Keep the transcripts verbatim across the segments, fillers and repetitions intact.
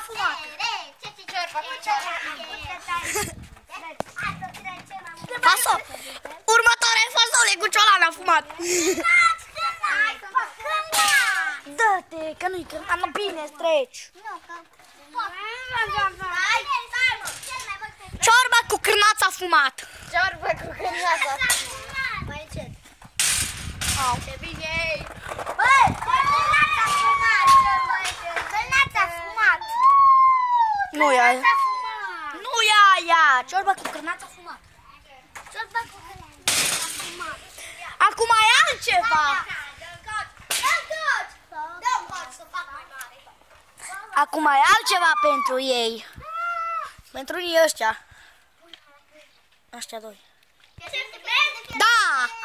fumată. Ciorba cu ciorbă. Fasole. Următoarea e fasole cu ciolana fumat. Dă-te, că nu-i cârnat, nu bine streci. Ciorba cu cârnața fumat. Ciorbă cu cârnața. Mai încet. Au. Ce bine ei. Băi! Cârnața fumat. Cârnața fumat. Nu e aia. Cârnața fumat. Nu e aia. Ciorba cu cârnața fumat. Ciorba cu cârnața fumat. Acum e altceva. Acum e altceva pentru ei. Pentru ei ăștia. Ăștia doi. Da!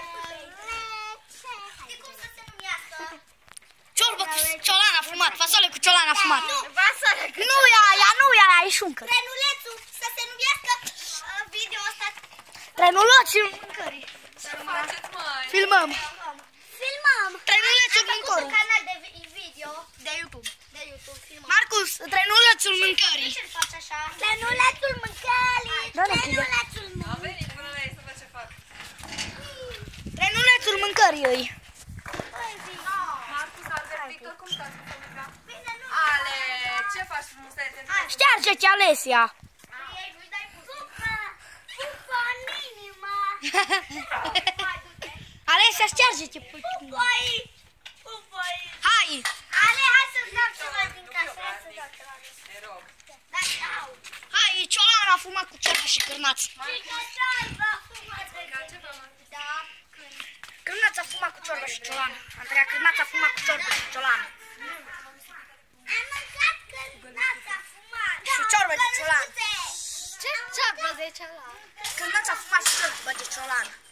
Ciorba cu ciolana fumat, fasole cu ciolana fumat. Nu e aia, nu e aia, e șuncă. Trenulețul să se numească video ăsta. Trenulețul mâncării. Filmăm. Filmăm. Trenulețul Am făcut un mâncării. canal de video De YouTube. de YouTube. Filmăm. Marcus, trenulețul mâncării. Ce-l faci așa? Trenulețul mâncării. Da, da, Trenulețul A venit până la ei să văd ce fac. Trenulețul mâncării îi. Marcus, Albert, Victor, cum stați cu familia? Ale, ce faci frumusețe? Ștearge-ți Alesia. Nu-i dai pupă. Pupă în inima. Alesia, ștearge-te. Pupă-i. Pupă-i. Hai. Ale, hai să-ți dau ceva din casă. Hai să-ți dau ceva din casă. Te rog. Da, dau. Hai, ciolana a fumat cu ciorbă și cârnați. Cică ciorbă fumată. Ce fac, Marcus? Da. Cârnața a fumat cu ciorbă și ciolană. Andreea, cârnața a fumat cu ciorbă și ciolană. Am mâncat cârnața fumată. Și ciorbă de ciolană. Ce ciorbă de ciolană? Cârnața a fumat și ciorbă de ciolană.